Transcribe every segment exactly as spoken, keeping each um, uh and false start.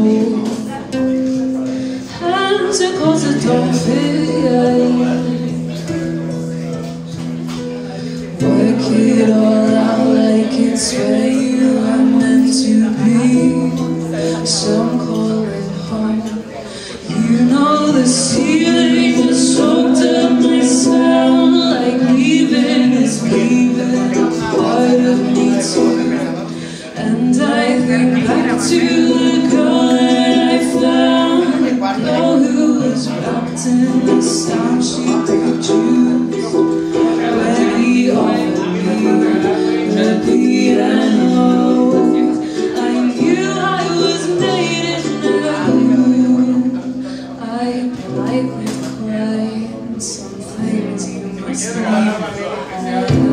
hands across the don't fit. Work it all out like it's where you are meant to be. Some call it home. You know the ceiling is soaked up my sound, like leaving is leaving part of me too. And I think back to the girl that I found, the girl who was wrapped in the sound she produced when he offered me the piano. I knew I was made in love. I politely cried, some things you must leave.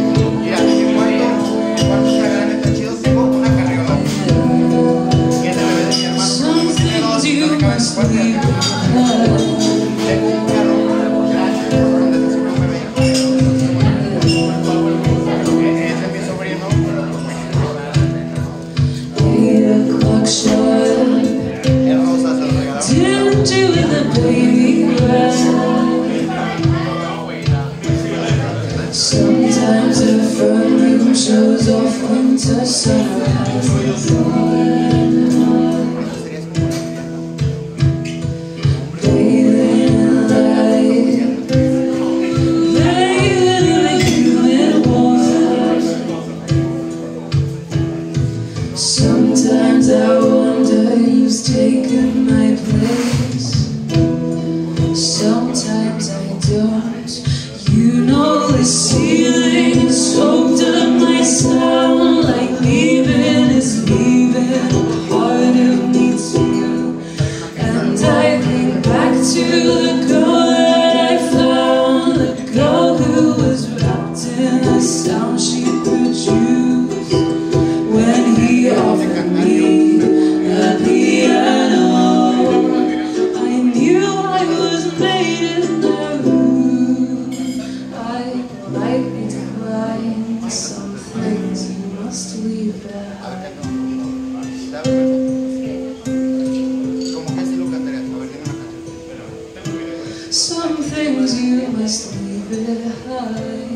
Sometimes the front room shows off winter sunrise. Bathing in light, bathing in the humid water. Sometimes I wonder who's taken my place. Sometimes I don't. You know the ceiling is soaked up my sound, like leaving is leaving part of me too. And I think back to the girl that I found, the girl who was wrapped in the sound she produced when he offered me the piano. I knew I was made in the room. I decline some things you must leave behind. Some things you must leave behind.